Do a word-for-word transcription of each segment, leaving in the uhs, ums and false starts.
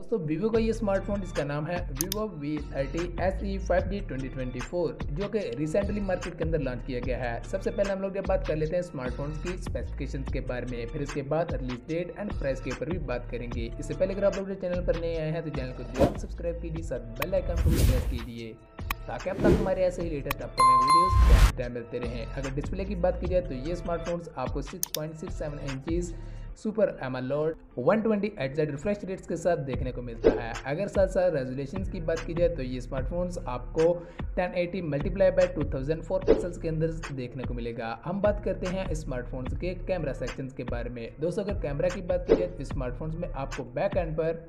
दोस्तों वीवो का ये स्मार्टफोन इसका नाम है Vivo V thirty S E five G twenty twenty four, जो कि रिसेंटली मार्केट के अंदर लॉन्च किया गया है। सबसे पहले हम लोग जब बात कर लेते हैं स्मार्टफोन्स की स्पेसिफिकेशंस के बारे में, फिर इसके बाद रिलीज डेट एंड प्राइस के ऊपर भी बात करेंगे। इससे पहले अगर आप लोग चैनल पर नए आए हैं तो चैनल को जरूर सब्सक्राइब कीजिए, साथ बेल आइकन को भी प्रेस कीजिए ताकि अब तक हमारे ऐसे ही लेटेस्ट अपकमिंग वीडियोस टाइम मिलते रहें। अगर डिस्प्ले की बात की जाए तो ये स्मार्टफोन्स आपको six point six seven inches super AMOLED one twenty hertz refresh rates के साथ देखने को मिलता है। अगर साथ साथ रेजोल्यूशन की बात की जाए तो ये स्मार्टफोन्स आपको ten eighty multiply by two thousand four pixels के अंदर देखने को मिलेगा। हम बात करते हैं स्मार्टफोन्स के कैमरा सेक्शंस के बारे में। दोस्तों अगर कैमरा की बात की जाए तो स्मार्टफोन्स में आपको बैक एंड पर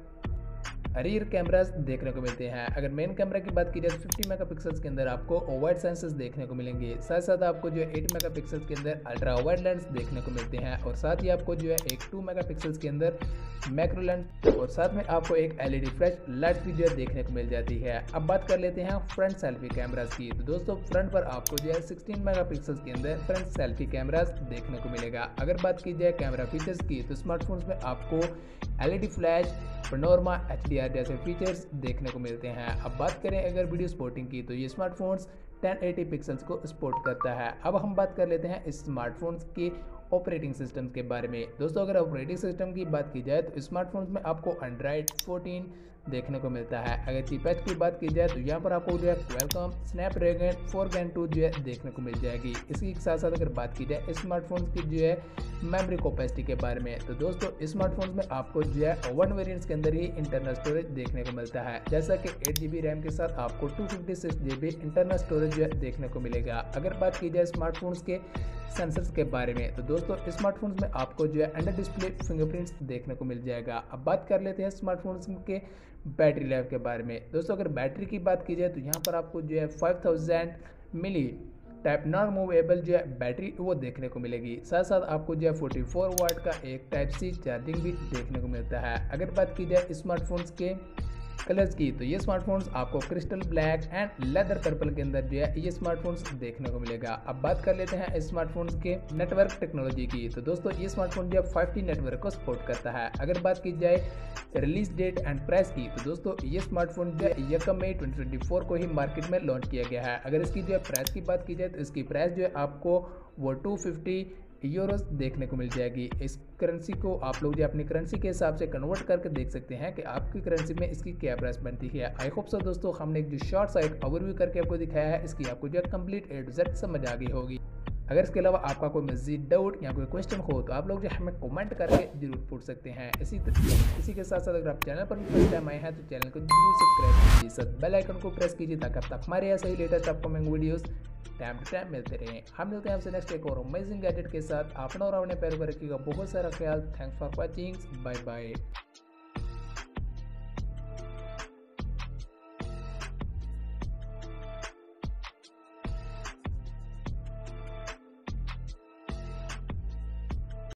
रियर कैमरास देखने को मिलते हैं। अगर मेन कैमरा की बात की जाए तो फिफ्टी मेगापिक्सल्स के अंदर आपको वाइड सेंसर्स देखने को मिलेंगे। साथ साथ आपको जो है एट मेगापिक्सल्स के अंदर अल्ट्रा वाइड लेंस देखने को मिलते हैं और साथ ही आपको जो है एक टू मेगापिक्सल्स के अंदर मैक्रो लेंस और साथ में आपको एक एलईडी फ्लैश लाइट भी जो है देखने को मिल जाती है। अब बात कर लेते हैं फ्रंट सेल्फी कैमरास की। तो दोस्तों फ्रंट पर आपको जो है सिक्सटीन मेगापिक्सल्स के अंदर फ्रंट सेल्फी कैमरास देखने को मिलेगा। अगर बात की जाए कैमरा फीचर्स की तो स्मार्टफोन्स में आपको एलईडी फ्लैश, पैनोरमा, एचडीआर जैसे फीचर्स देखने को मिलते हैं। अब बात करें अगर वीडियो स्पोर्टिंग की तो ये स्मार्टफोन्स टेन एटी पिक्सल्स को सपोर्ट करता है। अब हम बात कर लेते हैं इस स्मार्टफोन्स के ऑपरेटिंग सिस्टम के बारे में। दोस्तों अगर ऑपरेटिंग सिस्टम की बात की जाए तो स्मार्टफोन्स में आपको एंड्रॉइड फोर्टीन देखने को मिलता है। अगर चिपसेट की बात की जाए तो यहाँ पर आपको जो है Qualcomm Snapdragon four gen two जो है देखने को मिल जाएगी। इसी के साथ साथ अगर बात की जाए स्मार्टफोन्स की जो है मेमोरी कैपेसिटी के बारे में तो दोस्तों स्मार्टफोन्स में आपको जो है वन वेरिएंट्स के अंदर ही इंटरनल स्टोरेज देखने को मिलता है, जैसा कि एट जी बी रैम के साथ आपको two fifty six G B internal storage जो है देखने को मिलेगा। अगर बात की जाए स्मार्टफोन्स के सेंसर्स के बारे में तो दोस्तों स्मार्टफोन्स में आपको जो है अंडर डिस्प्ले फिंगरप्रिंट्स देखने को मिल जाएगा। अब बात कर लेते हैं स्मार्टफोन्स के बैटरी लाइफ के बारे में। दोस्तों अगर बैटरी की बात की जाए तो यहाँ पर आपको जो है five thousand milli type non movable जो है बैटरी वो देखने को मिलेगी। साथ साथ आपको जो है फोर्टी फोर वाट का एक टाइप सी चार्जिंग भी देखने को मिलता है। अगर बात की जाए स्मार्टफोन्स के कलर्स की तो ये स्मार्टफोन्स आपको crystal black and leather purple के अंदर जो है ये स्मार्टफोन्स देखने को मिलेगा। अब बात कर लेते हैं स्मार्टफोन्स के नेटवर्क टेक्नोलॉजी की। तो दोस्तों ये स्मार्टफोन जो है फाइव जी नेटवर्क को सपोर्ट करता है। अगर बात की जाए रिलीज डेट एंड प्राइस की तो दोस्तों ये स्मार्टफोन जो है यकम मई ट्वेंटी ट्वेंटी फोर को ही मार्केट में लॉन्च किया गया है। अगर इसकी जो है प्राइस की बात की जाए तो इसकी प्राइस जो है आपको वो टू फिफ्टी यूरोस देखने को मिल जाएगी। इस करेंसी को आप लोग जो अपनी करेंसी के हिसाब से कन्वर्ट करके देख सकते हैं कि आपकी करेंसी में इसकी क्या प्राइस बनती है। आई होप सो दोस्तों हमने एक जो शॉर्ट सा एक ओवरव्यू करके आपको दिखाया है इसकी आपको जो कंप्लीट ए टू जेड समझ आ गई होगी। अगर इसके अलावा आपका कोई मजीद डाउट या कोई क्वेश्चन हो तो आप लोग जो हमें कमेंट करके जरूर पूछ सकते हैं। इसी इसी के साथ साथ अगर आप चैनल पर भी फर्स्ट टाइम आए हैं तो चैनल को जरूर सब्सक्राइब कीजिए, साथ बेल आइकन को प्रेस कीजिए ताकि अब तक हमारे ऐसे ही latest upcoming videos time to time मिलते रहें। हम मिलते हैं आपसे नेक्स्ट एक और अमेजिंग गैजेट के साथ। अपना और अपने पैरों पर रखिएगा बहुत सारा ख्याल। Thanks for watching, bye bye.